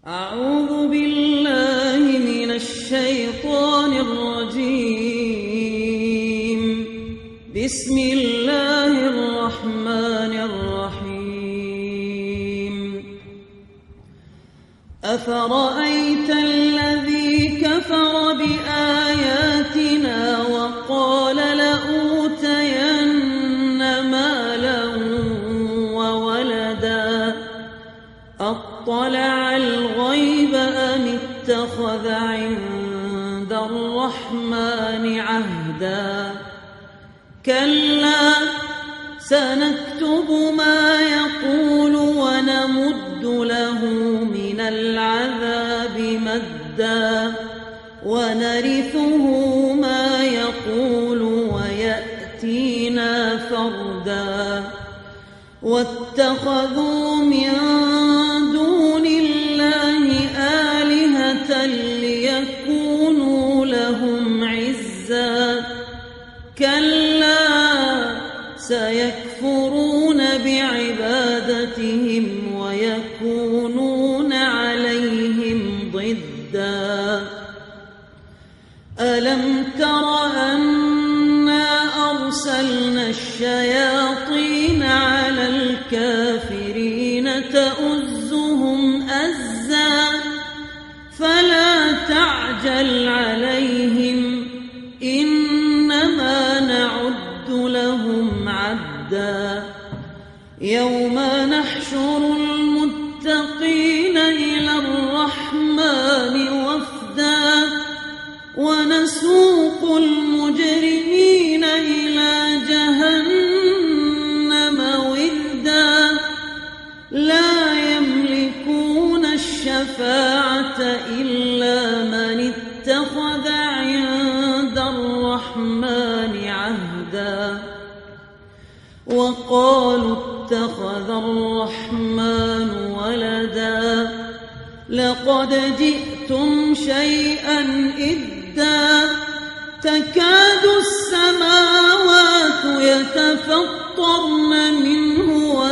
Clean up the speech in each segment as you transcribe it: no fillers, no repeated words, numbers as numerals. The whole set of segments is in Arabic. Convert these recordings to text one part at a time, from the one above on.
أعوذ بالله من الشيطان الرجيم. بسم الله الرحمن الرحيم. أفرأيت الذي كفر بآياتنا وقال لأوتين مالا وولدا أطلع الغيب أم اتخذ عند الرحمن عهدا كلا سنكتب ما يقول ونمد له من العذاب مدا ونرثه ما يقول ويأتينا فردا واتخذوا من دون الله آلهة ليكونوا لهم عزا كلا سيكفرون بعبادتهم ويكونون عليهم ضدا ألم تر أنا أرسلنا الشياطين على الكافرين تؤزهم أزا فلا تعجل عليهم إنما نعد لهم عدا يوم نحشر المتقين إلى الرحمن وفدا ونسوق المجرمين إلى جهنم وردا لا يملكون الشفاعة إلا من اتخذ عند الرحمن عهدا وقالوا اتخذ الرحمن ولدا لقد جئتم شيئا إدا تكاد السماوات يتفطرن منه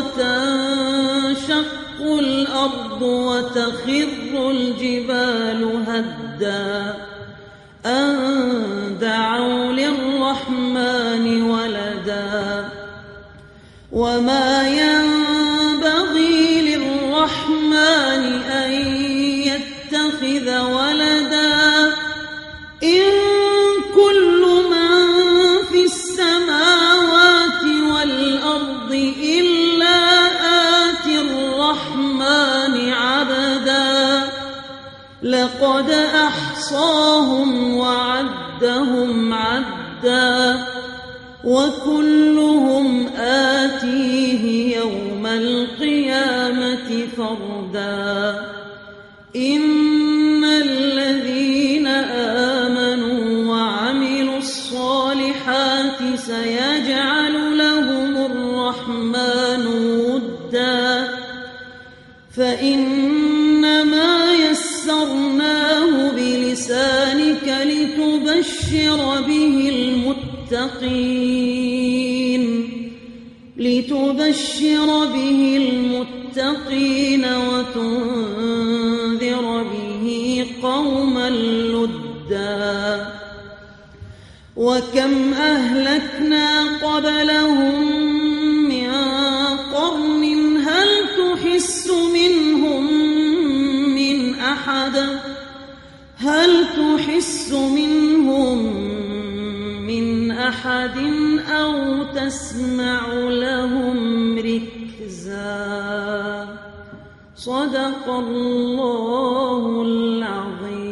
وتنشق الأرض وتخر الجبال هدا أن دعوا للرحمن ولدا وما ينبغي للرحمن أن يتخذ ولدا إن كل من في السماوات والأرض إلا آتي الرحمن عبدا لقد أحصاهم وعدهم عدا وكلهم آتيه يوم القيامة فردا إن الذين آمنوا وعملوا الصالحات سيجعل لهم الرحمن ودا فإنما يسرناه بلسانك لتبشر به المتقين وتنذر به قوما لدا وكم أهلكنا قبلهم من قرن هل تحس منهم من أحد أو تسمع لهم ركزا صدق الله العظيم.